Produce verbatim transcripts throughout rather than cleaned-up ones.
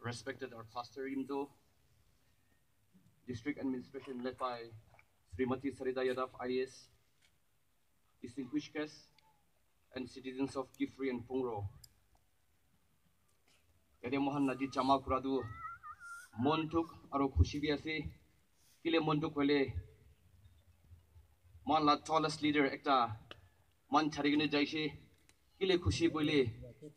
respected our pastor Imdo, district administration led by Srimati Sarida Yadav I A S, distinguished guests, and citizens of Kifri and Pungro. Kade mohan nadi chama kuradu montuk aro khushi bi ase kile montuk hole man la tallest leader ekta man charigine jaise kile khushi boile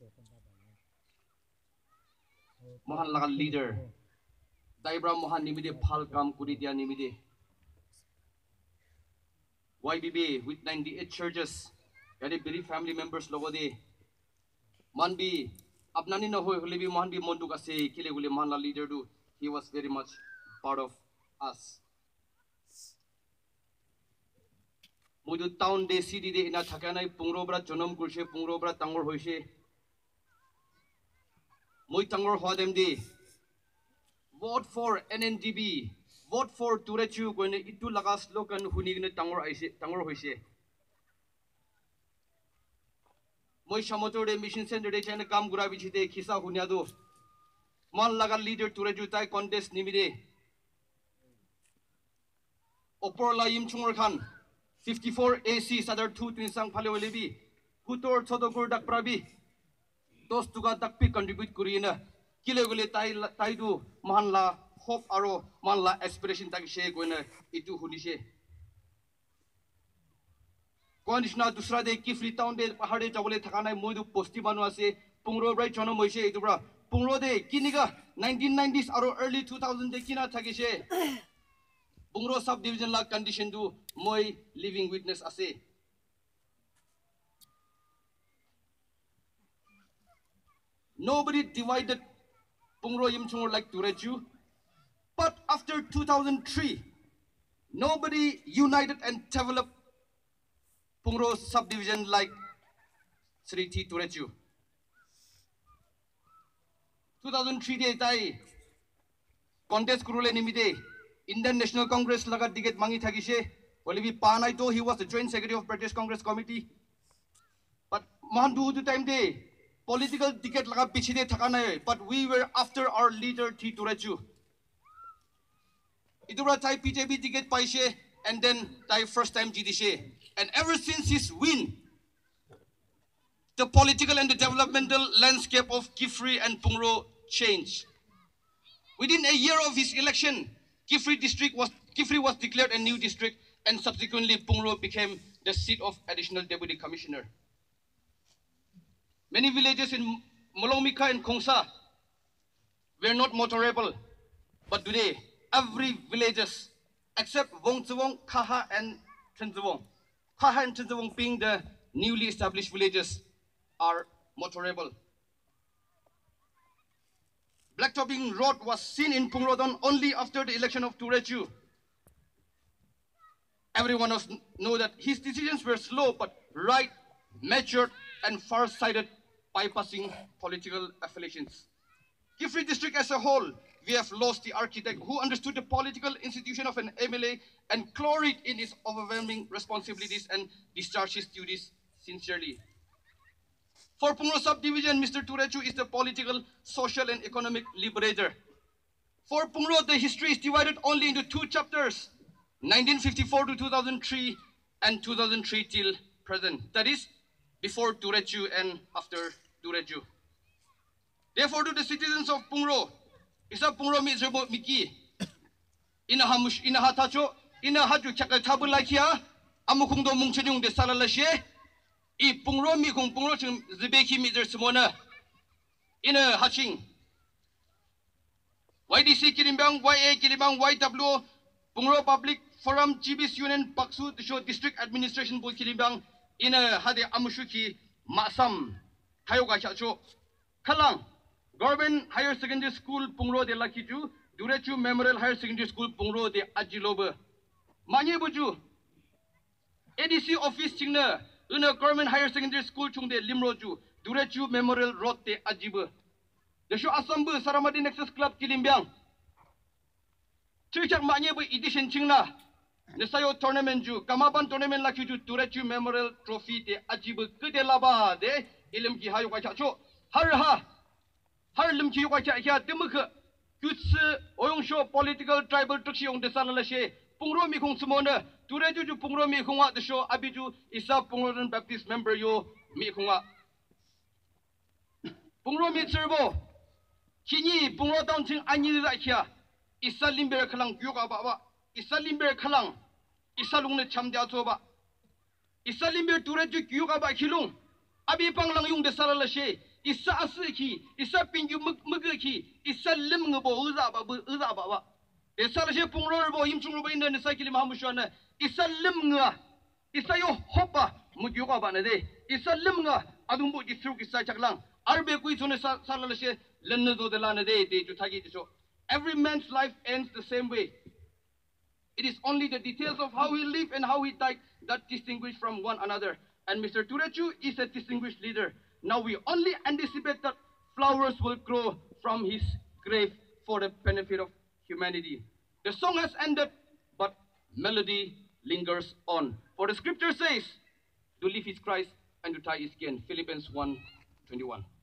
mohan laga leader daibra mohan nimide phal kam kuri dia nimide Y B B with ninety-eight churches kade very family members logode man bi apnani na hoy hole bi mohan bi monduk ase kile gule man la leader du he was very much part of us. Mudu town de city de ina thakanai pungrobra jonam kurse pungrobra tangor hoise moi tangor hodem de vote for N N D B vote for Turechu koine itu laga slogan hunigine tangor aise tangor hoise moi samotor de mission center de chana kam gura bichite khisa hunya do man laga leader Turechu tai contest nimide opor la yim chungor khan fifty-four A C sadar two twin sang phale olebi hutor chodokur dak prabi dos tuga dakpi contribute kurina kile gule tai tai du man la hope aro man la aspiration tak she koina itu hunise konishna dusra de Kifri town de pahade jabole thakanai moidu posti manu ase pungro brai chono moise itu bra pungro de kiniga nineteen nineties aro early two thousand de kina thakise Pungro sub division la condition du moi living witness ase nobody divided Pungro Yimchungor like Turechu, but after two thousand three nobody united and developed Pungro subdivision like Sri T Turechu. two thousand three de tai contest kurule nimide Indian National Congress laga ticket mangi thakise olibi panai to he was the joint secretary of British Congress committee but mandu to time de political ticket laga pichide thakana but we were after our leader T Turechu idura tai P J B ticket paise and then tai first time jidise and ever since his win the political and the developmental landscape of Kifri and Pungro changed. Within a year of his election Kifri district was Kifri was declared a new district and subsequently Pungro became the seat of additional deputy commissioner. Many villages in Molongmika and Kongsa were not motorable, but today every villages except Wongtsewong, Kaha and Trenzewong, Kaha and Trenzewong being the newly established villages are motorable. Blacktopping road was seen in Pungrodon only after the election of Turechu. Everyone else know that his decisions were slow but right, matured and far-sighted, bypassing political affiliations. Kifri district as a whole, we have lost the architect who understood the political institution of an M L A and gloried in his overwhelming responsibilities and discharged his duties sincerely. For Pungro subdivision, Mister Turechu is the political, social and economic liberator. For Pungro, the history is divided only into two chapters, nineteen fifty-four to two thousand three and two thousand three till present. That is, before Turechu and after Turechu. Therefore, to the citizens of Pungro, isa Pungro miserable miki, ina hamush ina hatacho, ina haju chakatabu amukungdo mungchenyung de salalashe, I Pungro mi kung Pungro chung zibeki miser simona, ina haching. Y D C Kirimbang, Y A Kirimbang, Y W, Pungro Public Forum, G B S Union, Paksu, the show District Administration Board Kirimbang, ina hade amushuki, Masam, Hayoga Chacho, Kalang, Government Higher Secondary School, Pungro de Lakitu, Durechu Memorial Higher Secondary School, Pungro de Ajiloba, Manye Buju, A D C Office Chingna, Una Government Higher Secondary School Chung de Limroju, Durechu Memorial Road de Ajiba. The show Assemble Saramadi Nexus Club Kilimbiang. Churchak Manye Bu Edition Chingna. The Sayo Tournament Ju, Kamaban Tournament Laki to Durechu Memorial Trophy de Ajiba Kudelaba de Ilimki Hayo Kachacho. Harha har lim chi wa cha kya tim kha kuts oyong show political tribal triksi yong de sala la she pungro mi khong smona ture ju ju pungro mi khong wa de show abiju isa pungro Baptist member yo mi khong wa pungro mi serbo kini pungro down ching ani ra kya isa limber khalang gyu ka ba ba isa limber khalang isa lung ne cham dia cho ba isa limber ture ju gyu ka ba khilung abi panglang yung de sala la she isa asiki isa pinju mugki isa lim ngbo uza ba uza ba ba de sala she pungro bo yim chung ro ba in ne sa kilim ha mu shwana isa lim nga isa yo hopa mu gyu ka ba ne de isa lim nga adum bo ji thru ki sa chaklang arbe kui chone sala la she len do de la ne de de ju thagi ji so every man's life ends the same way. It is only the details of how he lived and how he died that distinguish from one another. And Mister Turechu is a distinguished leader. Now we only anticipate that flowers will grow from his grave for the benefit of humanity. The song has ended, but melody lingers on. For the scripture says, to live is Christ and to die is gain. Philippians one twenty-one.